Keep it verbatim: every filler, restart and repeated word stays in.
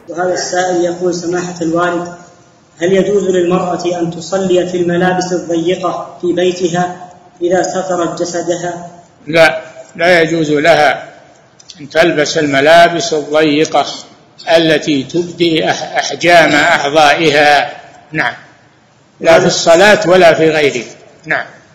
وهذا السائل يقول: سماحة الوالد، هل يجوز للمرأة أن تصلي في الملابس الضيقة في بيتها إذا سترت جسدها؟ لا، لا يجوز لها أن تلبس الملابس الضيقة التي تبدي أحجام أعضائها. نعم، لا في الصلاة ولا في غيره. نعم.